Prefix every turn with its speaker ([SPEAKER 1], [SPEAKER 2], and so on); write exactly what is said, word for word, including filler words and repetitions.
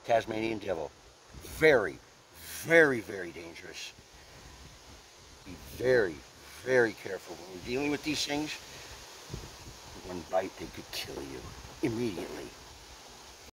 [SPEAKER 1] Tasmanian devil. Very, very, very dangerous. Be very, very careful when you're dealing with these things. One bite, they could kill you immediately.